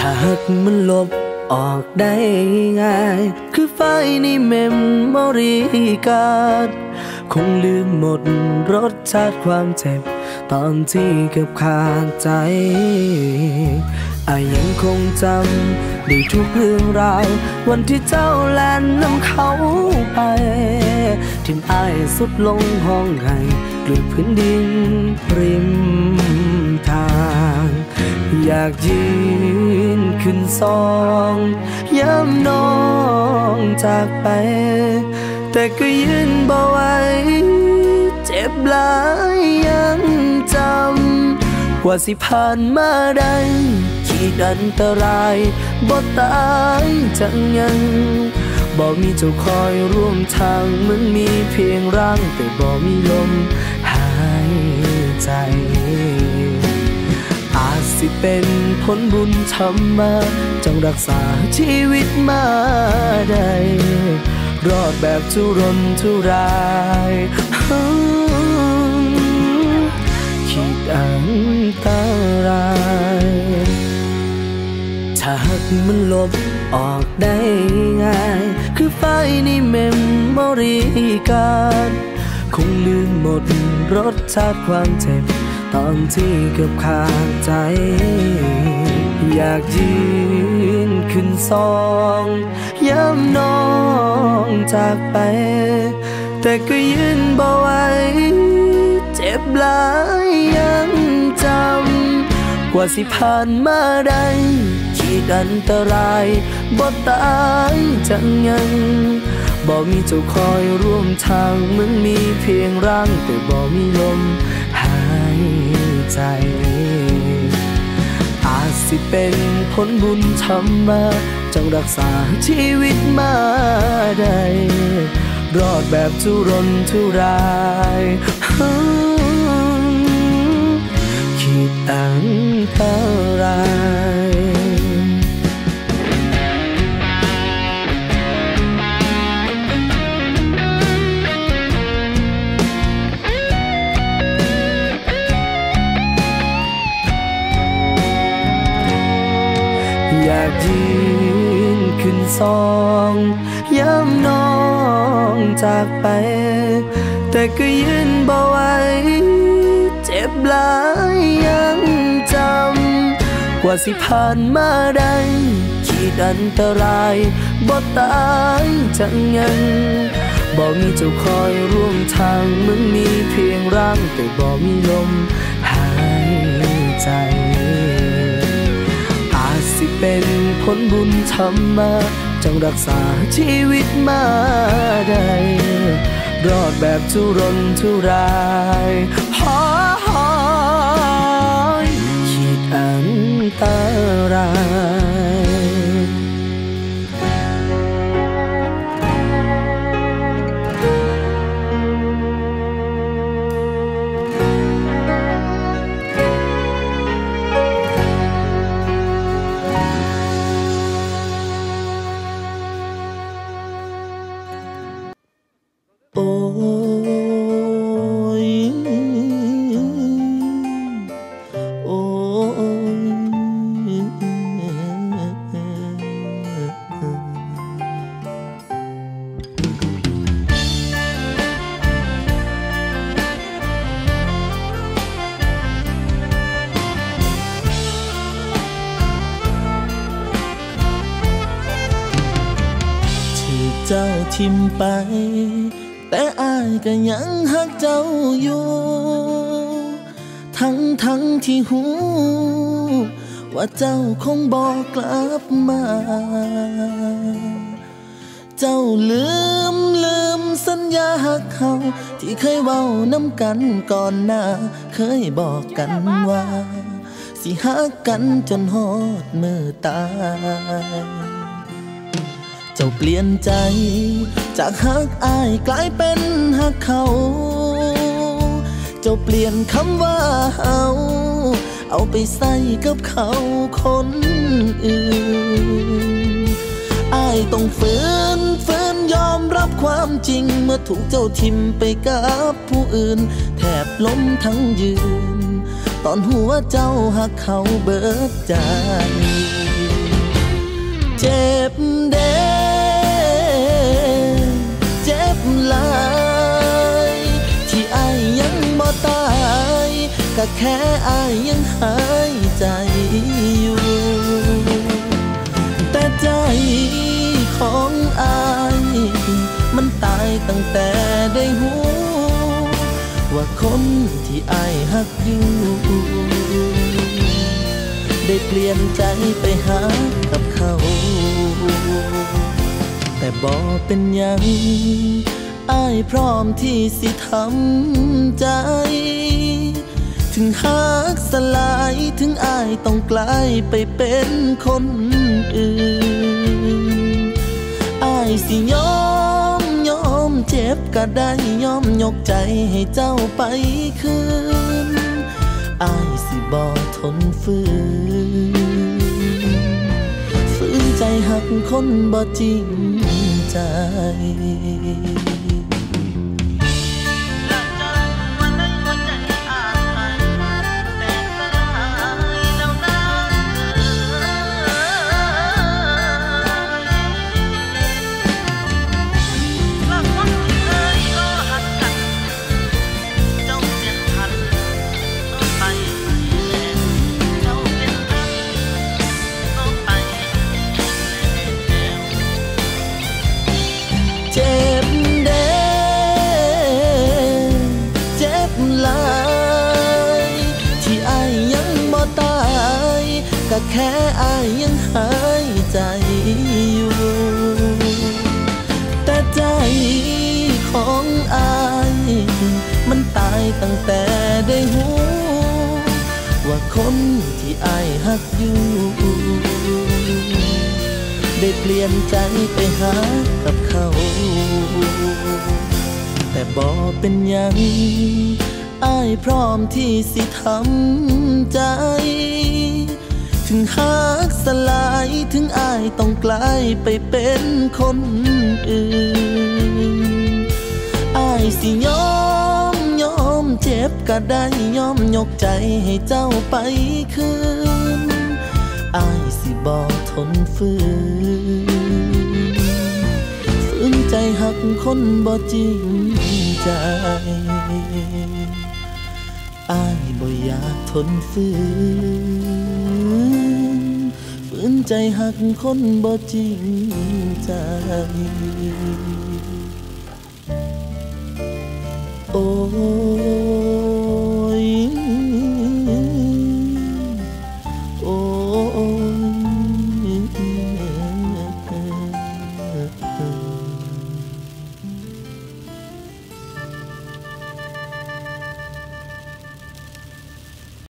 หากมันลบออกได้ง่ายคือไฟในเมมโมรีการ์ดคงลืมหมดรสชาติความเจ็บตอนที่เกือบขาดใจยังคงจำได้ทุกเรื่องราววันที่เจ้าแล่นนำเขาไปทิ่มอ้ายสุดลงห้องไห้เกลือพื้นดินริมทางอยากยืนขึ้นซองย้ำน้องจากไปแต่ก็ยืนบ่ไหวเจ็บหลายยังจำว่าสิผ่านมาได้ขีดอันตรายบ่ตายจังยังบ่มีเจ้าคอยร่วมทางเหมือนมีเพียงร่างแต่บ่มีลมหายใจอาจสิเป็นผลบุญทำมาจงรักษาชีวิตมาได้รอดแบบทุรนทุรายคิดอันตรายถ้าหากมันลบออกได้ง่ายคือไฟในเมมโมรีการ์ดคงลืมหมดรสชาติความเจ็บตอนที่เกือบขาดใจอยากยืนขึ้นซองย้ำน้องจากไปแต่ก็ยืนบ่ไหวเจ็บหลายยังจำกว่าสิผ่านมาได้ขีดอันตรายบ่ตายจังยังบ่มีเจ้าคอยร่วมทางเหมือนมีเพียงร่างแต่บ่มีลมหายใจอาจสิเป็นผลบุญทำมาจงรักษาชีวิตมาได้รอดแบบทุรนทุรายคิดอันตรายอยากยืนขึ้นซองย้ำน้องจากไปแต่ก็ยืนบ่ไหวเจ็บหลายยังจำกว่าสิผ่านมาได้ขีดอันตรายบ่ตายจังยังบ่มีเจ้าคอยร่วมทางเหมือนมีเพียงร่างแต่บ่มีลมหายใจสิเป็นผลบุญทำมาจงรักษาชีวิตมาได้รอดแบบทุรนทุรายคิดอันตรายเจ้าทิมไปแต่อ้ายก็ยังฮักเจ้าอยู่ทั้งที่หูว่าเจ้าคงบอกกลับมาเจ้าลืมสัญญาฮักเขาที่เคยเว้านำกันก่อนหน้าเคยบอกกันว่าสิฮักกันจนฮอดมือตายเจ้าเปลี่ยนใจจากฮักอ้ายกลายเป็นฮักเขาเจ้าเปลี่ยนคำว่าเอาไปใส่กับเขาคนอื่นอ้ายต้องฝืนยอมรับความจริงเมื่อถูกเจ้าทิมไปกับผู้อื่นแทบล้มทั้งยืนตอนหัวเจ้าฮักเขาเบิดใจเจ็บเด้เจ็บหลายที่อ้ายยังบ่ตายก็แค่อ้ายยังหายใจอยู่แต่ใจของอ้ายมันตายตั้งแต่ได้หูว่าคนที่อ้ายฮักอยู่ได้เปลี่ยนใจไปหากับเขาแต่บ่เป็นหยังอ้ายพร้อมที่สิทำใจถึงหักสลายถึงอ้ายต้องกลายไปเป็นคนอื่นอ้ายสิยอมเจ็บก็ได้ยอมยกใจให้เจ้าไปคืนอ้ายสิบ่ทนฝืนใจหักคนบ่จริงใจเจ็บเด้เจ็บหลายที่อ้ายยังบ่ตายก็แค่อ้ายยังหายใจอยู่แต่ใจของอ้ายมันตายตั้งแต่ได้หูว่าคนที่อ้ายฮักอยู่ได้เปลี่ยนใจไปหากับเขาแต่บ่เป็นหยังอ้ายพร้อมที่สิทำใจถึงหักสลายถึงอ้ายต้องกลายไปเป็นคนอื่นอ้ายสิยอมเจ็บก็ได้ยอมยกใจให้เจ้าไปคืนอ้ายสิบ่ทนฝืนใจหักคนบ่จริงใจอ้ายบ่อยากทนฝืนใจหักคนบ่จริงใจโอ้